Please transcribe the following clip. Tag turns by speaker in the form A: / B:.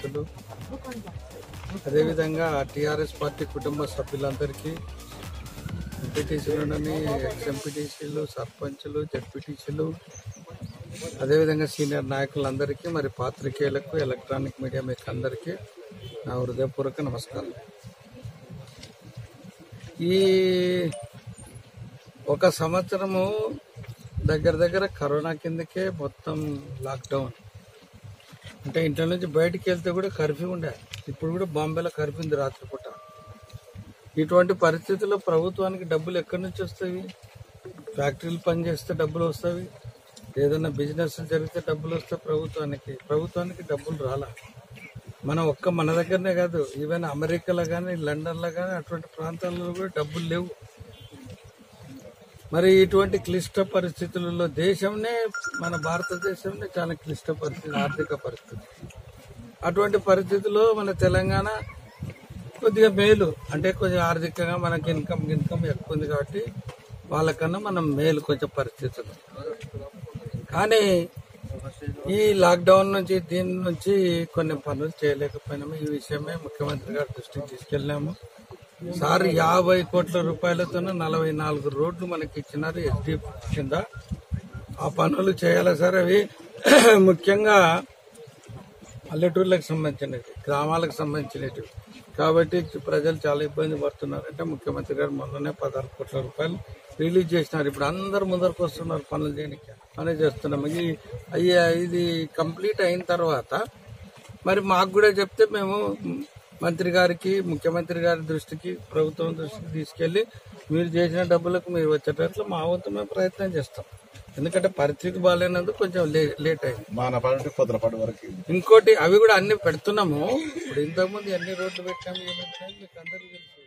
A: కార్యకర్తలు, అదేవిధంగా TRS party కుటుంబ సభ్యులందరికీ, ఎంపీటీసీలని, ఎక్స్ఎంపీటీసీలు, సర్పంచులు, జడ్పీటీసీలు, అదేవిధంగా సీనియర్ నాయకులందరికీ, మరి పాత్రికేయులకు, ఎలక్ట్రానిక్ మీడియా మీకు అందరికీ నా హృదయపూర్వక నమస్కారం. ఈ ఒక సంవత్సరము దగ్గర కరోనా కిందకే మొత్తం లాక్డౌన్. అంటే ఇంట్లో నుంచి బయటికి వెళ్తే కూడా కర్ఫ్యూ ఉండే. ఇప్పుడు కూడా బాంబేలో కర్ఫ్యూ ఉంది రాత్రిపూట. ఇటువంటి పరిస్థితుల్లో ప్రభుత్వానికి డబ్బులు ఎక్కడి నుంచి వస్తాయి? ఫ్యాక్టరీలు పనిచేస్తే డబ్బులు వస్తాయి, ఏదైనా బిజినెస్ జరిగితే డబ్బులు వస్తాయి ప్రభుత్వానికి డబ్బులు రాలా. మన దగ్గరనే కాదు, ఈవెన్ అమెరికాలో కానీ, లండన్లో కానీ అటువంటి ప్రాంతాల్లో కూడా డబ్బులు లేవు. మరి ఇటువంటి క్లిష్ట పరిస్థితులలో మన భారతదేశంనే చాలా క్లిష్ట పరిస్థితి, ఆర్థిక పరిస్థితి. అటువంటి పరిస్థితుల్లో మన తెలంగాణ కొద్దిగా మేలు, అంటే కొంచెం ఆర్థికంగా మనకి ఇన్కమ్ ఎక్కువ ఉంది కాబట్టి వాళ్ళకన్నా మనం మేలు కొంచెం పరిస్థితులు. కానీ ఈ లాక్డౌన్ నుంచి దీని నుంచి కొన్ని పనులు చేయలేకపోయినాము. ఈ విషయమే ముఖ్యమంత్రి గారి దృష్టికి తీసుకెళ్లాము. సార్ 50 కోట్ల రూపాయలతో 44 రోడ్లు మనకి ఇచ్చినారు ఎస్డీ కింద. ఆ పనులు చేయాలి సార్. అవి ముఖ్యంగా పల్లెటూర్లకు సంబంధించినవి, గ్రామాలకు సంబంధించినవి కాబట్టి ప్రజలు చాలా ఇబ్బంది పడుతున్నారంటే ముఖ్యమంత్రి గారు మొన్ననే 16 కోట్ల రూపాయలు రిలీజ్ చేసినారు. ఇప్పుడు అందరు ముందరకు వస్తున్నారు పనులు చేయడానికి. పని చేస్తున్నాము. ఇది కంప్లీట్ అయిన తర్వాత మరి మాకు కూడా చెప్తే మేము మంత్రి గారికి, ముఖ్యమంత్రి గారి దృష్టికి, ప్రభుత్వం దృష్టికి తీసుకెళ్లి మీరు చేసిన డబ్బులకు మీరు వచ్చేటట్లు మా వంతు మేము ప్రయత్నం చేస్తాం. ఎందుకంటే పరిస్థితి బాగాలేనందుకు కొంచెం లేట్ అయింది. ఇంకోటి అవి కూడా అన్ని పెడుతున్నాము. ఇప్పుడు ఇంతకుముందు ఎన్ని రోడ్లు పెట్టాము, ఏమి మీకు అందరికీ తెలుసు.